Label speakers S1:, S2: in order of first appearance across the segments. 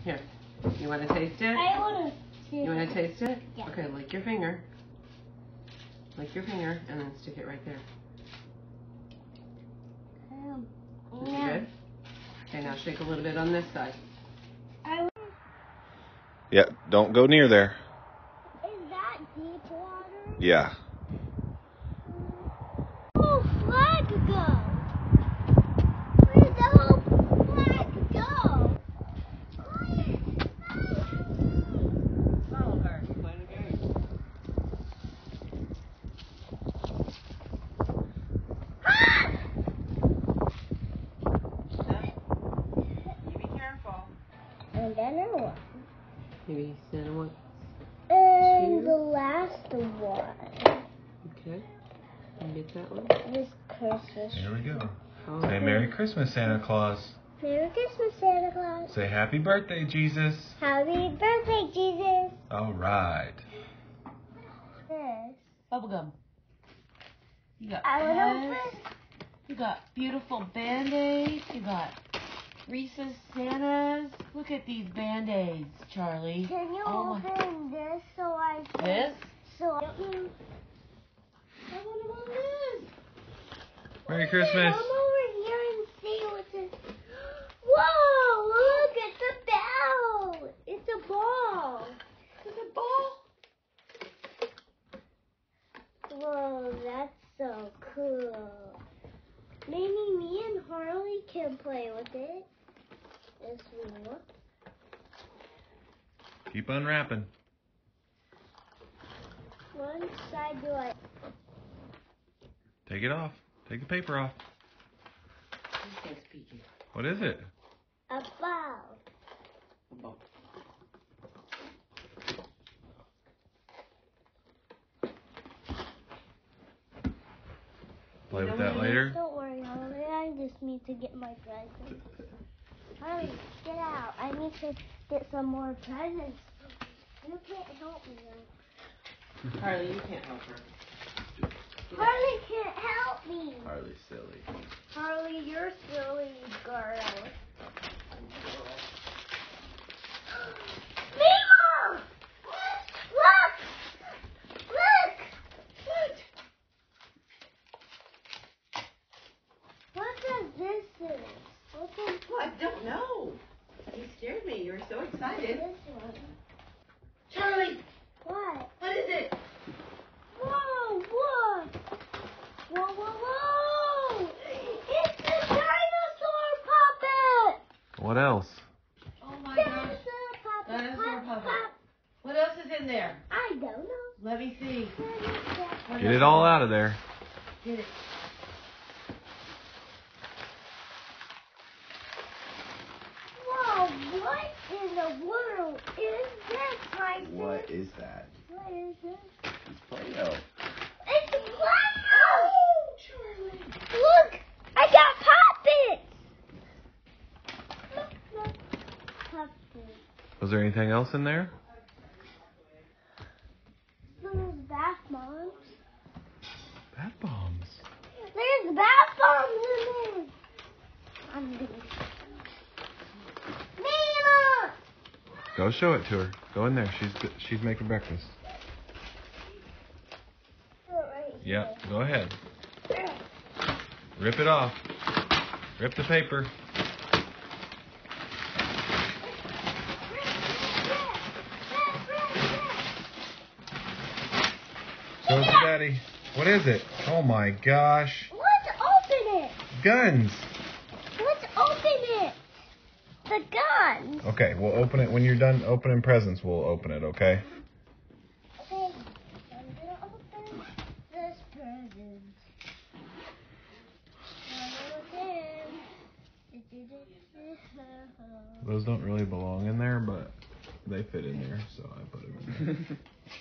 S1: Here. You want to taste it?
S2: I want to.
S1: You want to taste it?
S2: Yeah.
S1: Okay, lick your finger. Lick your finger and then stick it right there. Is it good? Okay, now shake a little bit on this side.
S3: Yeah, don't go near there.
S2: Is that deep water?
S3: Yeah.
S2: Oh, flag go? Where'd the whole flag go?
S1: Follow her. Play the game. You be careful.
S2: And then another one.
S1: Maybe Santa wants.
S2: And the last one.
S1: Okay. You get that one?
S2: This Christmas.
S3: Here we go.
S1: Okay.
S3: Say Merry Christmas, Santa Claus.
S2: Merry Christmas, Santa Claus.
S3: Say Happy Birthday, Jesus.
S2: Happy birthday, Jesus.
S3: All right.
S2: This.
S4: Bubblegum. You got
S2: I want
S4: pets.
S2: to open.
S4: You got beautiful Band-Aids. You got Reese's Santas. Look at these Band-Aids, Charlie.
S2: Can you
S4: Oh my-
S2: open this so I can?
S4: This?
S2: So I can.
S4: I want to open this.
S3: Merry Christmas.
S2: Come over here and see what's in. Whoa! Look, it's a bell. It's a ball.
S4: Is it ball?
S2: Whoa, that's so cool. Maybe me and Harley can play with it. This one.
S3: Keep unwrapping.
S2: One side do I?
S3: Take it off. Take the paper off.
S1: This guy's peeking.
S3: What is it?
S2: A ball.
S1: A ball.
S3: Play with that later.
S2: Don't worry, Harley. I just need to get my presents. Harley, get out. I need to get some more presents. You can't help me.
S1: Harley, you can't help her.
S2: Harley can't help me.
S3: Harley's silly.
S2: Harley, you're silly, girl. Mima! Look! Look! What does this is? What does
S1: I don't know. You scared me. You were so excited.
S2: this one?
S1: Charlie,
S2: What?
S1: what is it?
S2: Whoa! Whoa! Whoa! Whoa! Whoa! It's the dinosaur puppet!
S3: What else?
S4: Oh my gosh.
S2: Dinosaur puppet!
S4: Dinosaur
S2: Pop,
S4: puppet.
S2: pop.
S4: What else is in there?
S2: I don't know.
S4: Let me see. What
S3: Get
S4: else
S3: it all
S4: is
S3: out of there.
S4: Get it.
S2: Whoa, what in the world is this, my
S3: What is that?
S2: What is this?
S3: It's Play-Doh.
S2: It's Play-Doh! Charlie. Look, I got puppets! Look, look. Puppets.
S3: Was there anything else in there?
S2: There's bath bombs.
S3: Bath bombs.
S2: There's bath bombs in there. I'm gonna... Mama!
S3: Go show it to her. Go in there. She's making breakfast.
S2: Right
S3: Yeah, go ahead. Rip it off. Rip the paper. Show it to Daddy. What is it? Oh my gosh.
S2: Let's open it.
S3: Guns.
S2: Let's open it. The guns.
S3: Okay, we'll open it when you're done opening presents. We'll open it, okay?
S2: Okay, I'm gonna open this present.
S3: Those don't really belong in there, but they fit in there, so I put them in there.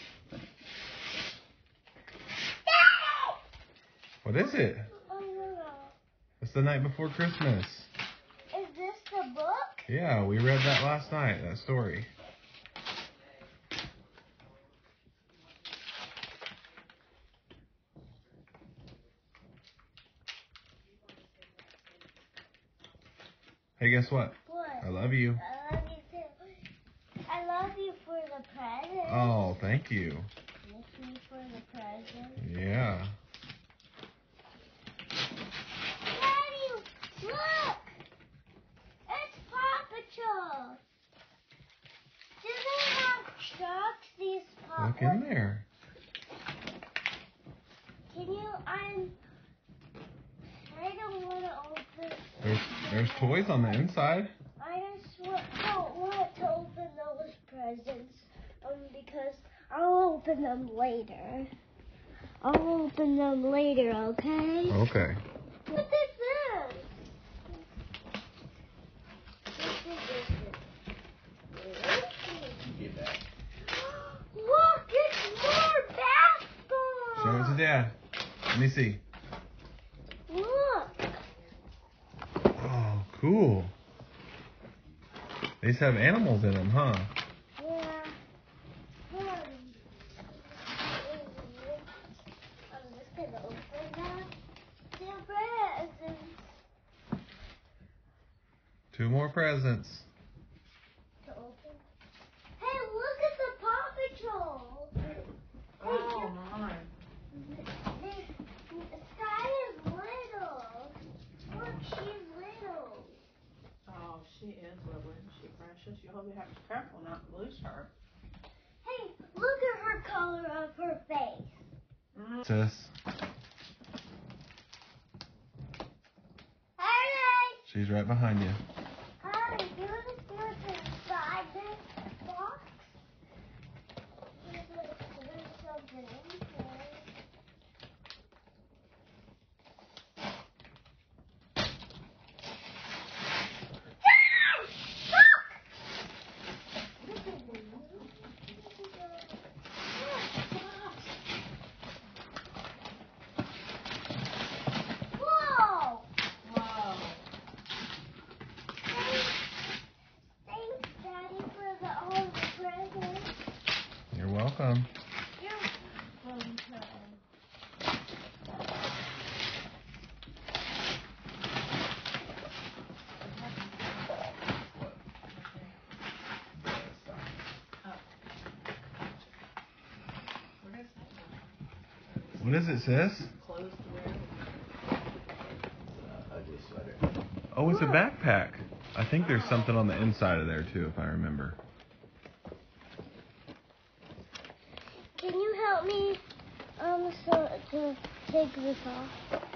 S3: What is it? It's the night before Christmas.
S2: Is this the book?
S3: Yeah, we read that last night, that story. Hey, guess what?
S2: What?
S3: I love you.
S2: I love you too. present.
S3: Oh, thank you.
S2: Looking for the present.
S3: Yeah.
S2: Daddy, look! It's Paw Patrol. Do they have trucks? These Paw
S3: Look in there.
S2: Can you? I don't want to open.
S3: There's toys on the inside.
S2: I just don't want to open those presents. Because I'll open them later. I'll open them later, okay?
S3: Okay.
S2: What is this?
S3: Get back.
S2: Look, it's more basketball.
S3: Show it to Dad. Let me see.
S2: Look.
S3: Oh, cool. They just have animals in them, huh?
S2: Yeah. I'm just gonna open that. Two presents.
S3: 2 more presents.
S2: To open. Hey, look at the Paw Patrol.
S1: Oh my.
S2: Sky is little. Look, she's little.
S1: Oh, she is little, isn't she, precious? You hope you have to be careful not to lose her.
S2: Hey, look at her color of her face.
S3: Sis,
S2: Alright.
S3: she's right behind you.
S2: Hi, do you want to see what's inside this box? There's something in here. Whoa!
S1: Whoa.
S2: Thanks, Daddy, for all the presents.
S3: You're welcome.
S2: You're welcome.
S3: What is it, sis?
S1: Clothes to wear.
S3: Ugly sweater. Oh, it's a backpack. I think there's something on the inside of there too, if I remember.
S2: Can you help me to take this off?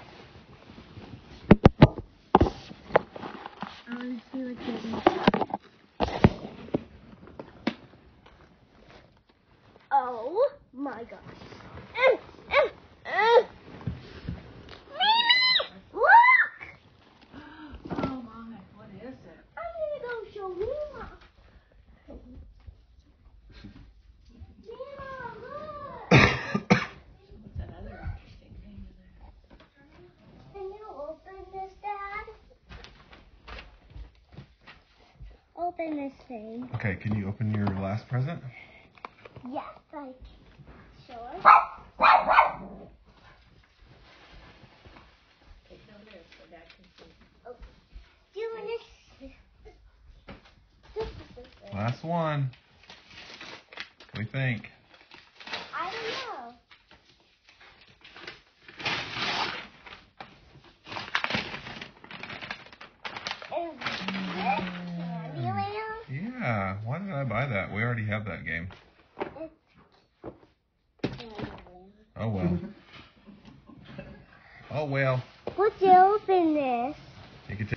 S2: I want to see what's in it. Oh my gosh. Mimi! Look!
S1: Oh my, what is it?
S2: I'm gonna go show Mima. Mima, look!
S1: What's that other interesting thing in there?
S2: Can you open this, Dad? Open this thing.
S3: Okay, can you open your last present?
S2: Yes, I can. Sure.
S1: Take it over there so Dad can see.
S2: Do you want to?
S3: Last one. What do you think?
S2: I don't know. Is this Candyland?
S3: Yeah, why did I buy that? We already have that game.
S2: It's Candyland.
S3: Oh well. Oh well.
S2: Let's open this.
S3: You can take.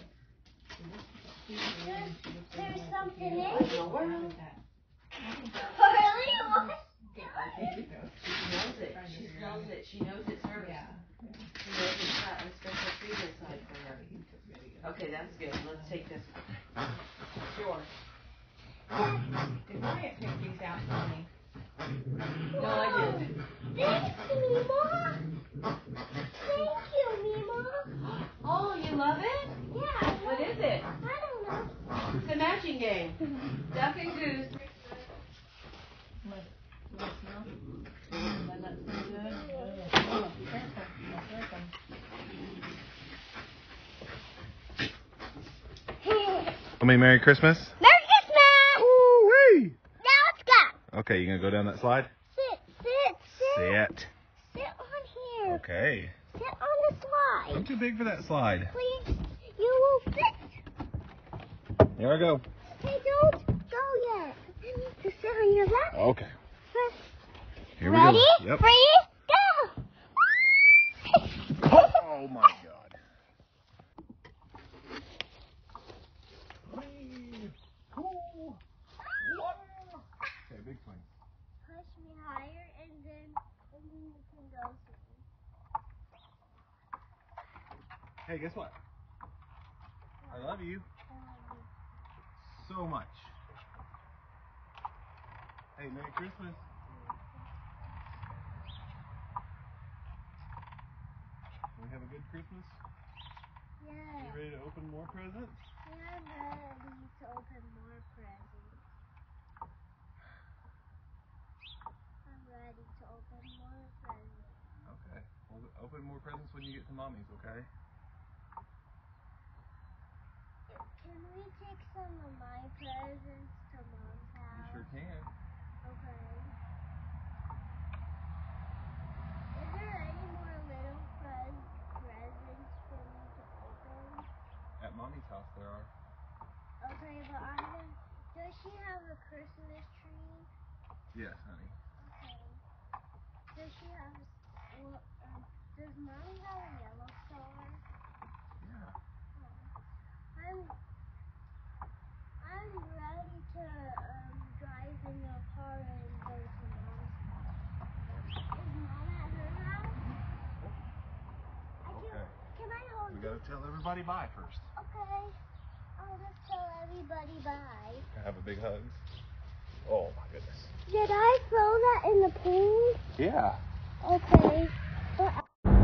S2: There's something in it.
S1: No, where is that?
S2: Really? What?
S1: She knows it. She smells it. She knows it's hers. Yeah. She knows it's got a special treat inside for her. Okay, that's good. Let's take this one. Sure.
S4: Did Wyatt pick these out for me?
S1: No, I didn't.
S2: Thanks, Mima. Thank you, Mima.
S1: Oh, you love it?
S2: Yeah.
S1: What is it?
S2: I don't know.
S1: It's a matching game. Duck and goose.
S4: What smell? Doesn't that smell good? Oh, be careful. Don't break them.
S3: Merry Christmas.
S2: Merry Christmas!
S3: Ooh-wee!
S2: Now let's go.
S3: Okay, you gonna go down that slide?
S2: Sit.
S3: Sit.
S2: Sit on here.
S3: Okay.
S2: Sit on the slide.
S3: I'm too big for that slide.
S2: Please, you will fit.
S3: Here I go.
S2: Hey, don't go yet. I need to sit on your lap.
S3: Okay. Here we
S2: Ready?
S3: go. Yep.
S2: 3, go.
S3: Oh my God. Okay, big swing.
S2: Push me higher and then you can go soon.
S3: Hey, guess what? I love you so much. Hey, Merry Christmas. We have a good Christmas?
S2: Yeah.
S3: You ready to open more presents?
S2: Yeah, I'm ready to open more presents. I'm ready to open more presents.
S3: Okay. We'll open more presents when you get to Mommy's, okay?
S2: Can we take some of my presents to Mom's
S3: You
S2: house?
S3: sure can.
S2: Okay. Is there any more little presents for me to open?
S3: At Mommy's house there are.
S2: Okay, but does she have a Christmas tree?
S3: Yes, honey.
S2: Okay. Does she have, does Mommy have a yellow star?
S3: Yeah.
S2: I'm ready to drive in your car and go to Mom's house. Is Mom at her house?
S3: Okay.
S2: Can I hold
S3: We gotta tell everybody bye first.
S2: Okay. I'll just tell everybody bye.
S3: Have a big hug. Oh my goodness.
S2: Did I throw that in the pool?
S3: Yeah.
S2: Okay. But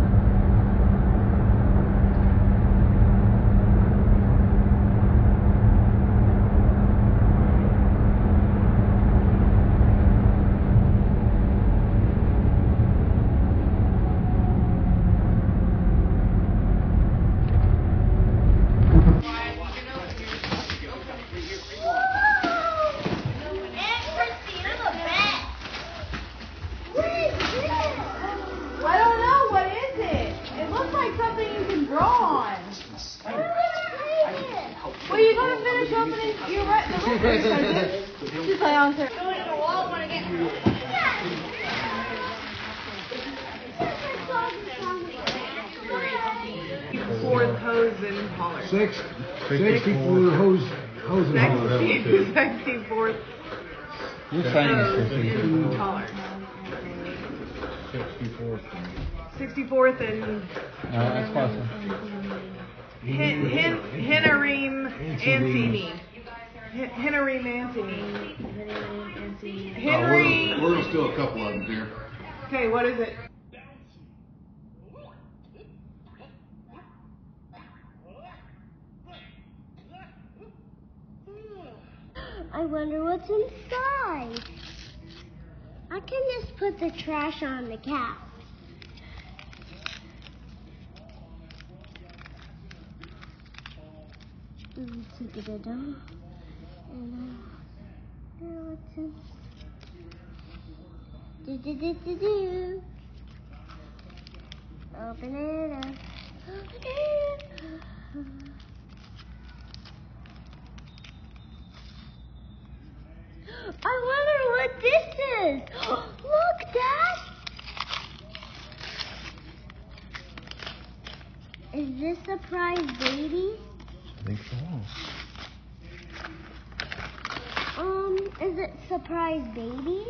S5: Fourth hose and holler.
S6: 64 hose and holler.
S5: 64th
S6: You're signing
S5: hose
S6: for 64.
S5: and holler.
S6: 64.
S5: 64th and
S6: No, that's possible.
S5: Hennereem Ancini. Hennereem Ancini. Henry.
S6: We're still a couple of them here.
S5: Okay, what is it?
S2: I wonder what's inside. I can just put the trash on the couch. Take it down. And what's in? Do. Open it up. Open it up. I wonder what this is. Look, Dad. Is this surprise baby?
S3: I think so.
S2: Is it surprise baby?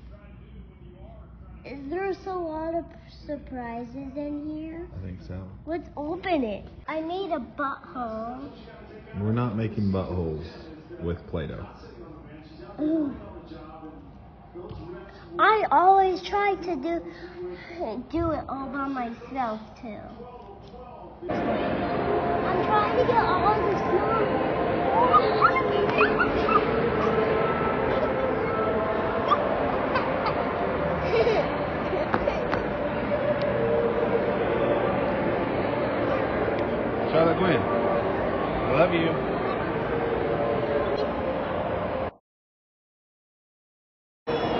S2: Is there a lot of surprises in here?
S3: I think so.
S2: Let's open it. I made a butthole.
S3: We're not making buttholes with Play-Doh.
S2: I always try to do it all by myself too. I'm trying to get all the snow.
S3: Charlotte Gwen, I love you.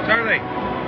S3: Charlie.